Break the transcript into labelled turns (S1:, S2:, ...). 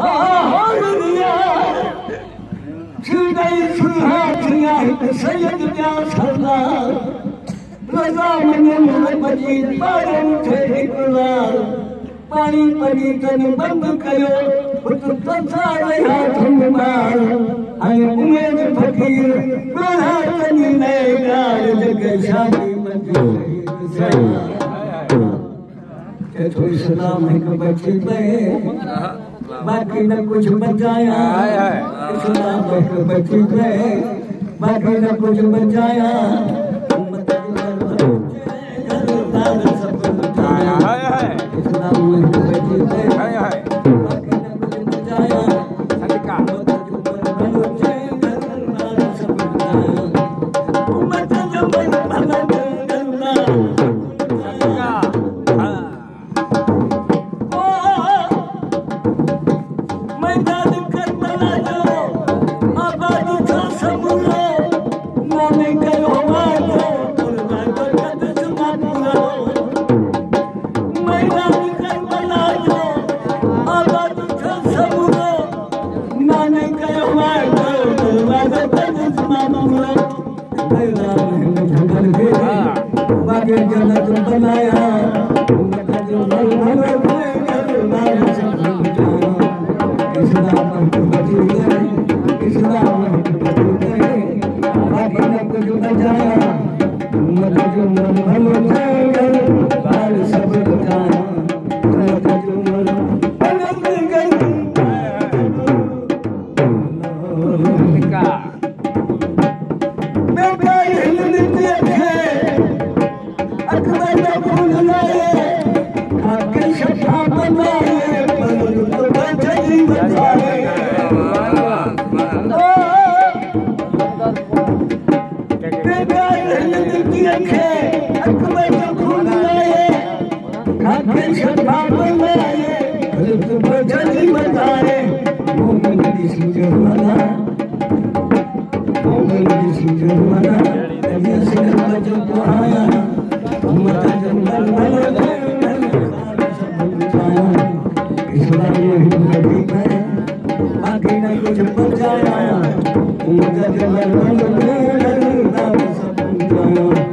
S1: पानी पनी तन बंद कयो पुत तसारे हाथ में मार आई उम्मीद फकीर बड़ा तनी नए गाल जग शादी मंजूर के तो इस्लाम एक बच्ची पे बाकी न कुछ बचाया इस्लाम एक बच्ची पे बाकी न कुछ बचाया
S2: Murtaza Jani